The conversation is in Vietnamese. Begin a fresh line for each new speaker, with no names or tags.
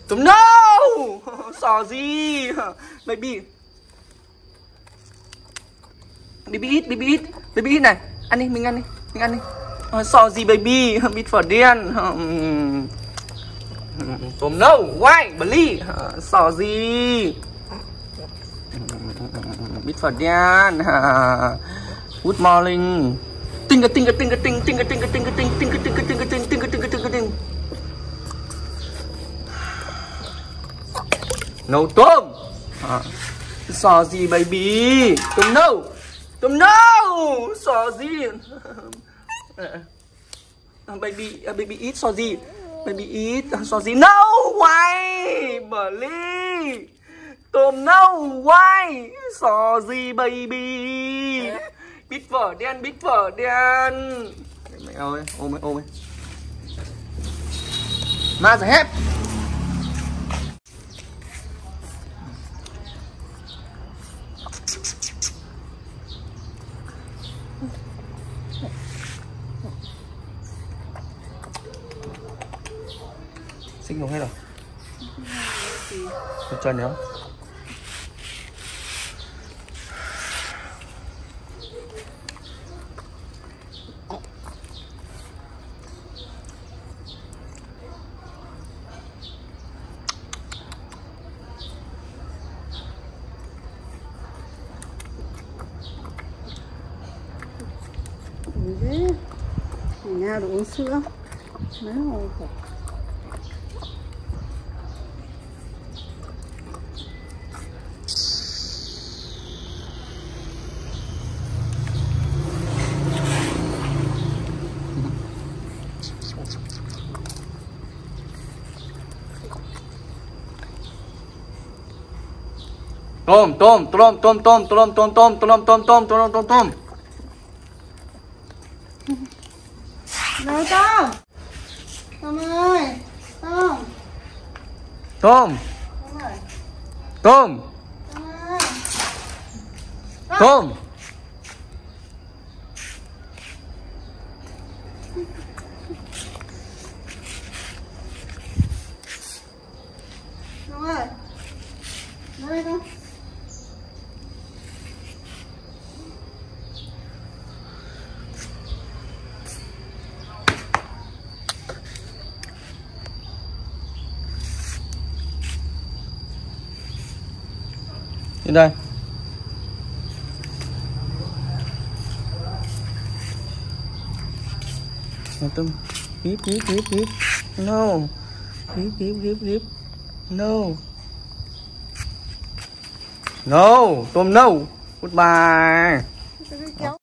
Tôm no. Sò gì? Baby. Baby eat này. Ăn đi, mình ăn đi. Sò gì baby? Bịt phở đen. Tôm no, why? Beli. Sò gì? Bịt phở đen. Good morning. Tinh. Nấu tôm. Sò gì baby? Tôm no. Sò gì? Baby eat sò gì? Baby eat sò gì? No, why? Beli. Tôm no, why? Sò gì baby? Bít phở đen. Mẹ ơi, ôm ấy. Ma giải hép. Xích nóng hết rồi. Được chân nhá.
Thế ở nhà được uống sữa mấy hồi khổ.
Tôm.
Nào Tôm. Tôm ơi. Tôm.
Tôm.
Tôm ơi.
Tôm.
Tôm ơi.
Tôm.
Tôm ơi. Nó đây con.
Đến đây. Tôm. Híp. No. Híp. No. No, tôm no. Goodbye.